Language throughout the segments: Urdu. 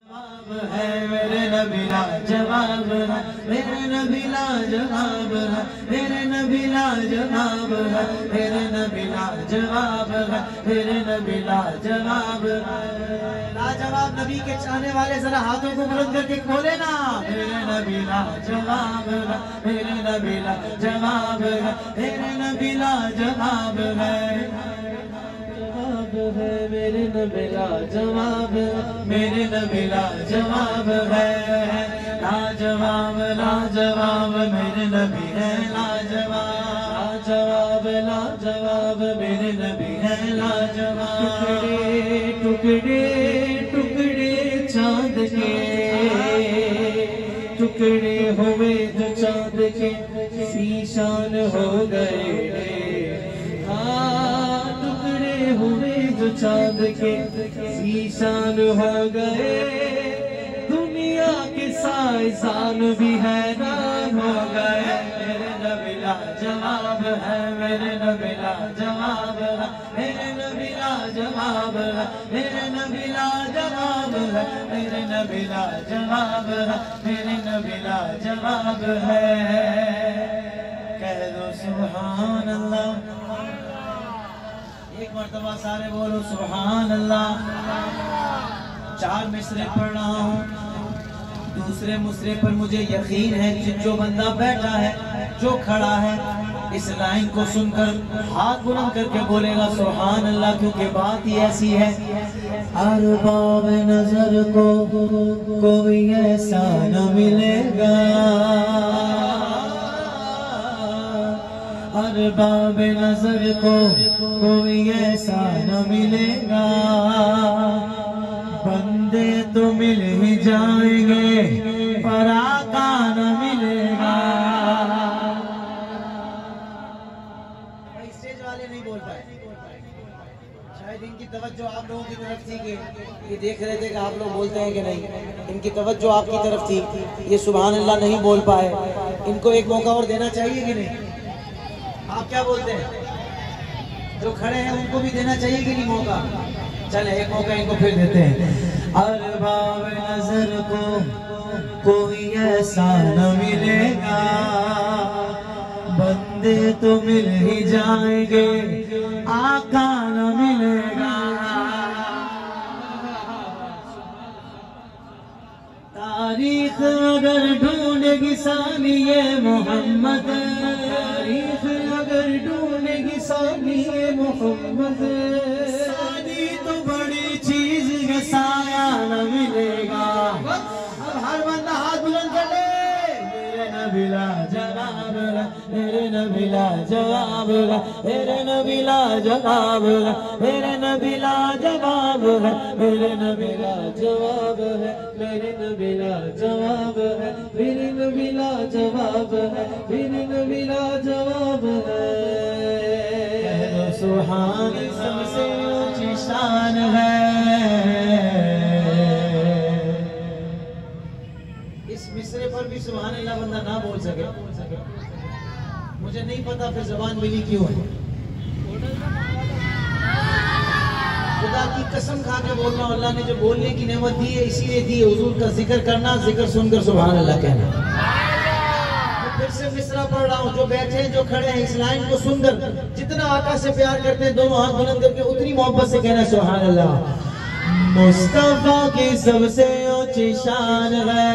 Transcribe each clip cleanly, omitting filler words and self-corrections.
ہے میرے نبی لا جواب ہے میرے نبی لا جواب ہے میرے نبی لا جواب ہے میرے نبی لا جواب ہے میرے نبی لا جواب ہے لاجواب نبی کے چاہنے والے ذرا ہاتھوں کو بلند کر کے کھولے نا میرے نبی لا جواب ہے میرے نبی لا جواب ہے میرے نبی لا جواب ہے میرے نبی لا جواب ہے میرے نبی لا جواب ہے لاجواب لاجواب میرے نبی ہے لاجواب لاجواب لاجواب میرے نبی ہے لاجواب ٹکڑے ٹکڑے چاند کے ٹکڑے ہوئے جو چاند کے شیشان ہو گئے ہوئے جو چاند کے شیشان ہو گئے دنیا کے سائنسدان بھی حیران ہو گئے میرے نبی لا جواب ہے میرے نبی لا جواب ہے میرے نبی لا جواب ہے میرے نبی لا جواب ہے میرے نبی لا جواب ہے میرے نبی لا جواب ہے کہہ دو سبحان اللہ ایک مرتبہ سارے بولو سبحان اللہ 4 مصرے پڑھ رہا ہوں دوسرے مصرے پر مجھے یقین ہے کہ جو بندہ بیٹھا ہے جو کھڑا ہے اس لائن کو سن کر ہاتھ بلند کر کے بولے گا سبحان اللہ کیونکہ بات ہی ایسی ہے ارباب نظر کو کوئی ایسا نہ ملے گا ارباب نظر کو کوئی ایسا نہ ملے گا بندے تو مل ہی جائیں گے پر آقا نہ ملے گا اسٹیج والے نہیں بول پائے شاید ان کی توجہ آپ لوگوں کی طرف تھی کہ یہ دیکھ رہے تھے کہ آپ لوگ بولتے ہیں کہ نہیں ان کی توجہ آپ کی طرف تھی یہ سبحان اللہ نہیں بول پائے ان کو ایک موقع اور دینا چاہیے کہ نہیں آپ کیا بولتے ہیں جو کھڑے ہیں ان کو بھی دینا چاہیے کہ نہیں موقع چلے ایک موقع ان کو پھر دیتے ہیں ارباب نظر کو کوئی ایسا نہ ملے گا بندے تو مل ہی جائیں گے آقا نہ ملے گا تاریخ اگر ڈھونڈے گی ثانی محمد تاریخ اگر ڈھونڈے گی ثانی محمد ثانی تو بڑی چیز ہے سایہ نہ ملے گا اب ہر بندہ ہاتھ بلند کر لے میرے نبی لا جواب ہے میرے نبی لا جواب ہے میرے نبی لا جواب ہے میرے نبی لا جواب ہے میرے نبی لا جواب ہے میرے نبی لا جواب ہے میرے نبی لا جواب ہے میرے نبی لا جواب ہے سبحان سب سے اونچی شان ہے اس مصرے پر بھی سبحان اللہ بندہ نہ بول سکے مجھے نہیں پتا پھر زبان ملی کیوں ہے خدا کی قسم کھا کے بول رہا ہوں اللہ نے جو بولنے کی نعمت دی ہے اسی لیے دی ہے حضور کا ذکر کرنا ذکر سن کر سبحان اللہ کہنا پھر سے مصرع پڑھ رہا ہوں جو بیٹھے ہیں جو کھڑے ہیں اس لائن کو سن کر جتنا آقا سے پیار کرتے ہیں دونوں ہاتھ بلند کر کے اتنی محبت سے کہنا سبحان اللہ مصطفیٰ کی سب سے اونچی شان ہے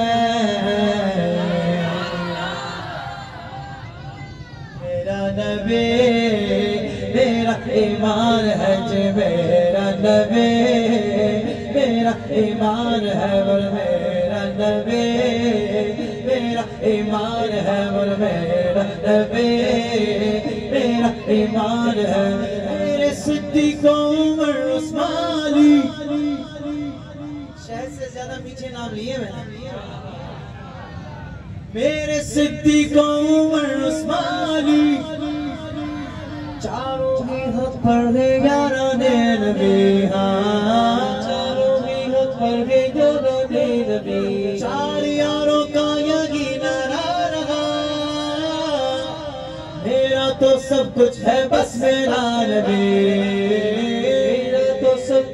میرا نبی میرا ایمان ہے جی میرا نبی میرا ایمان ہے اور میرا نبی میرا ایمان ہے اور میرا نبی میرا ایمان ہے میرے صدیق عمر عثمانی شہد سے زیادہ پیچھے نام لیے میں میرے صدیق عمر عثمانی چاروں ہی ہاتھ پڑھ دے یاران نبی چاروں ہی ہاتھ پڑھ دے یاران نبی چار یاروں کا یہی نعرہ رہا میرا تو سب کچھ ہے بس میرا نبی میرا تو سب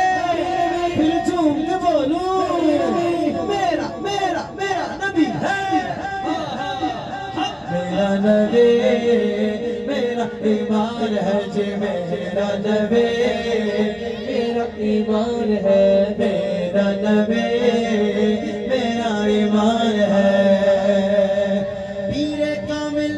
ایمان ہے جی میرا نبی، میرا ایمان ہے میرا نبی، میرا ایمان ہے پیر کامل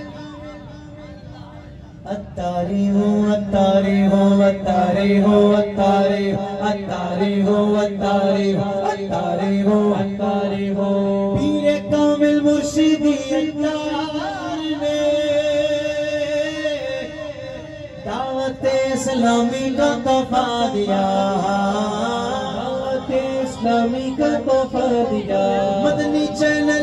اتاری ہو اتاری ہو اتاری ہو اتاری اتاری ہو اتاری ہو اتاری ہو اتاری ہو پیر کامل مرشدی اتار نے دعوت اسلامی کا تحفہ دیا، دعوت اسلامی کا تحفہ دیا، مدنی چینل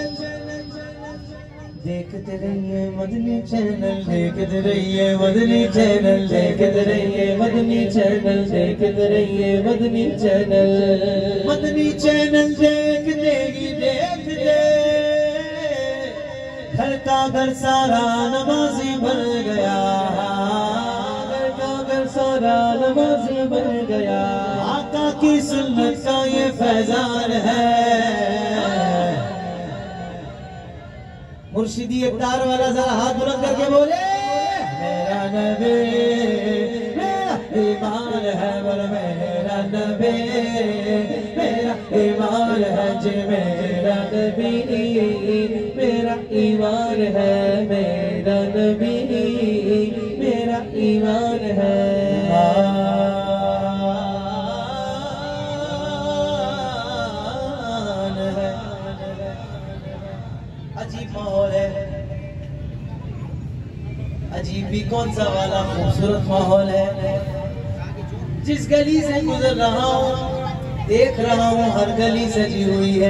دیکھتے رہیے، مدنی چینل دیکھتے رہیے، مدنی چینل دیکھتے رہیے، مدنی چینل دیکھتے رہیے، مدنی چینل، مدنی چینل دیکھتے ہی دیکھتے گھر کا گھر سارا نمازی بن گیا، گھر کا گھر سارا نمازی بن گیا، آقا کی سنت کا یہ فیضان ہے۔ مرشدی اتار والا ذرا ہاتھ بلند کر کے بولے میرا نبی میرا ایمان ہے ور میرا نبی میرا ایمان ہے جی میرا نبی میرا ایمان ہے میرا نبی میرا ایمان ہے۔ عجیب ماحول ہے، عجیب بھی کون سا والا خوبصورت ماحول ہے۔ جس گلی سے گزر رہا ہوں دیکھ رہا ہوں ہر گلی سجی ہوئی ہے۔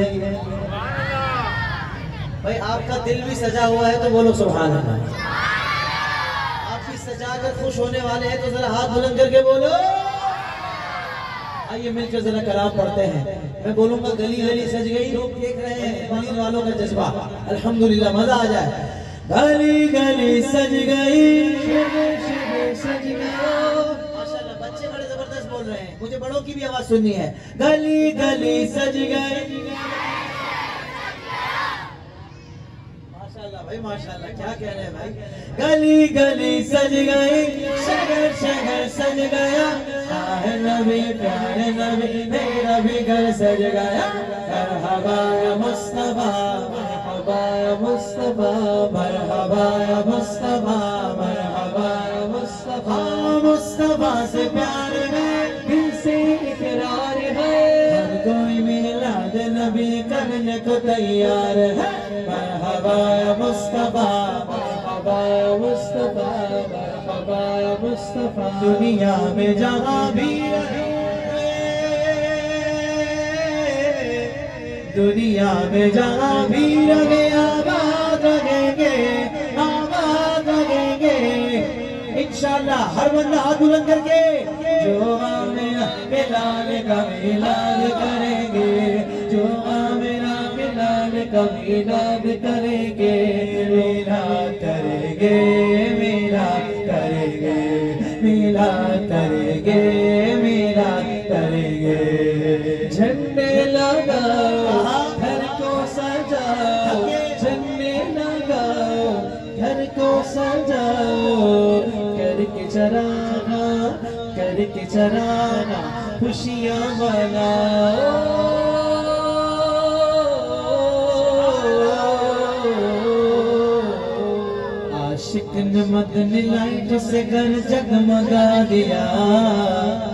بھائی آپ کا دل بھی سجا ہوا ہے تو بولو سبحان اللہ، آپ بھی سجا کر خوش ہونے والے ہیں تو ذرا ہاتھ بلند کر کے بولو۔ آئیے مل کر ذرا کلام پڑھتے ہیں، میں بولوں گا گلی گلی سج گئی، لوگ دیکھ رہے ہیں مدینے والوں کا جذبہ، الحمدللہ مزہ آ جائے۔ گلی گلی سج گئی سج گیا، ماشاءاللہ بچے بڑے زبردست بول رہے ہیں، مجھے بڑوں کی بھی آواز سننی ہے۔ گلی گلی سج گئی، ماشاءاللہ بھائی ماشاءاللہ، کیا کہہ رہے ہیں بھائی۔ گلی گلی سج گئی، شہر شہر سج گیا، آہ نبی پیارے نبی میرا بھی گھر سج گیا۔ مرحبا یا مصطفیٰ مرحبا یا مصطفیٰ مرحبا یا مصطفیٰ مرحبا یا مصطفیٰ، مصطفیٰ سے پیار ہے دل سے اقرار ہے، ہر کوئی میلاد نبی کرنے کو تیار ہے۔ مرحبا یا مصطفیٰ مرحبا یا مصطفیٰ مرحبا یا مصطفیٰ، دنیا میں جہاں بھی رہے دنیا میں جہاں بھی رہے آباد رہیں گے آباد رہیں گے انشاءاللہ۔ ہر بندہ ہاتھ بلند کر کے جو آمینہ بلال کا میلاد کریں گے، جو آمینہ بلال کا میلاد کریں گے، میلاد کریں گے میلاد کریں گے میلاد کریں گے میلاد کریں گے، جھنڈے لگاؤ گھر کو سجاؤ، جھنڈے لگاؤ گھر کو سجاؤ، کر کے چراغا کر کے چراغا خوشیاں مناؤ۔ عاشق نے مدنی لائٹ سے گھر جگمگا دیا،